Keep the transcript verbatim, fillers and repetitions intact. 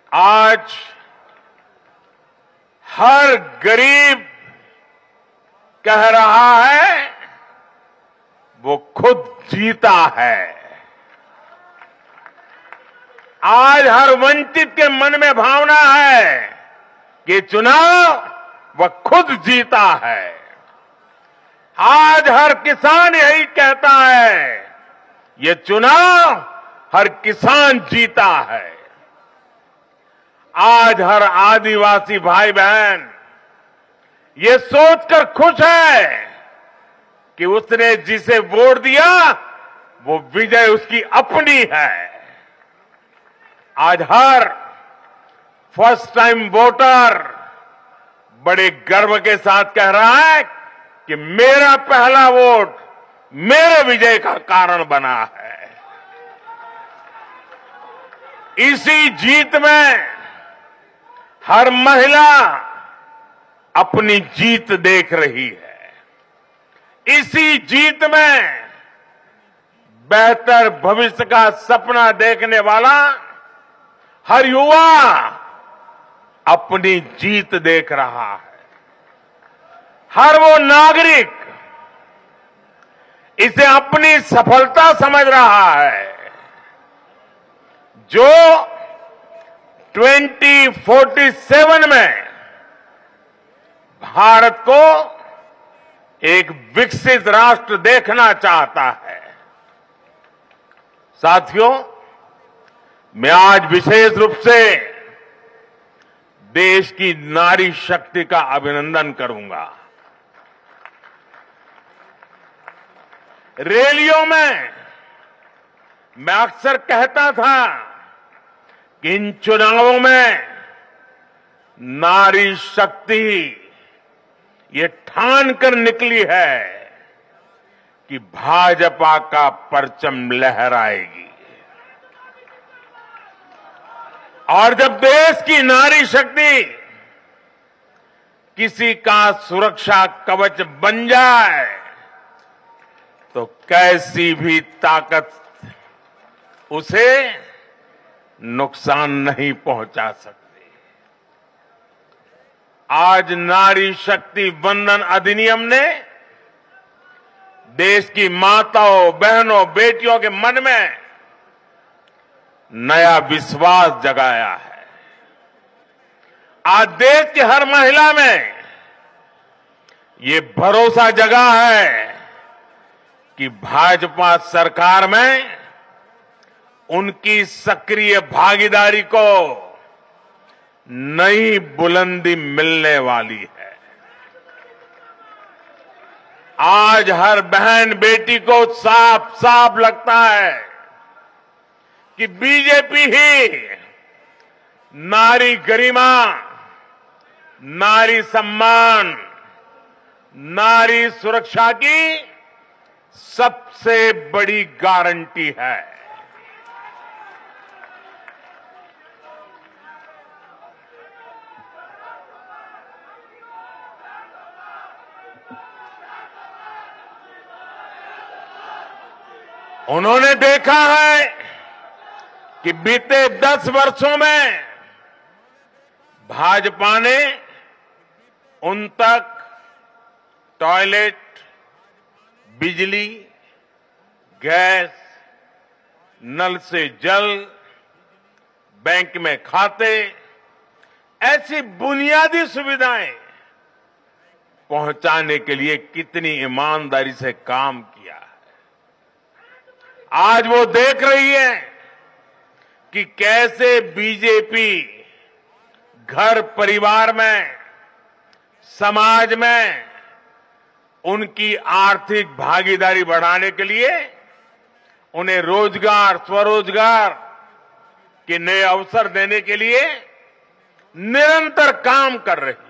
आज हर गरीब कह रहा है वो खुद जीता है। आज हर वंचित के मन में भावना है कि चुनाव वह खुद जीता है। आज हर किसान यही कहता है ये चुनाव हर किसान जीता है। आज हर आदिवासी भाई बहन ये सोचकर खुश है कि उसने जिसे वोट दिया वो विजय उसकी अपनी है। आज हर फर्स्ट टाइम वोटर बड़े गर्व के साथ कह रहा है कि मेरा पहला वोट मेरे विजय का कारण बना है। इसी जीत में हर महिला अपनी जीत देख रही है। इसी जीत में बेहतर भविष्य का सपना देखने वाला हर युवा अपनी जीत देख रहा है। हर वो नागरिक इसे अपनी सफलता समझ रहा है जो ट्वेंटी फोर्टी सेवन में भारत को एक विकसित राष्ट्र देखना चाहता है। साथियों, मैं आज विशेष रूप से देश की नारी शक्ति का अभिनंदन करूंगा। रैलियों में मैं अक्सर कहता था कि इन चुनावों में नारी शक्ति ये ठान कर निकली है कि भाजपा का परचम लहराएगी। और जब देश की नारी शक्ति किसी का सुरक्षा कवच बन जाए तो कैसी भी ताकत उसे नुकसान नहीं पहुंचा सकती। आज नारी शक्ति वंदन अधिनियम ने देश की माताओं, बहनों, बेटियों के मन में नया विश्वास जगाया है। आज देश की हर महिला में ये भरोसा जगा है कि भाजपा सरकार में उनकी सक्रिय भागीदारी को नई बुलंदी मिलने वाली है। आज हर बहन बेटी को साफ साफ लगता है कि बीजेपी ही नारी गरिमा, नारी सम्मान, नारी सुरक्षा की सबसे बड़ी गारंटी है। उन्होंने देखा है कि बीते दस वर्षों में भाजपा ने उन तक टॉयलेट, बिजली, गैस, नल से जल, बैंक में खाते, ऐसी बुनियादी सुविधाएं पहुंचाने के लिए कितनी ईमानदारी से काम किया है। आज वो देख रही है कि कैसे बीजेपी घर परिवार में, समाज में उनकी आर्थिक भागीदारी बढ़ाने के लिए उन्हें रोजगार, स्वरोजगार के नए अवसर देने के लिए निरंतर काम कर रही है।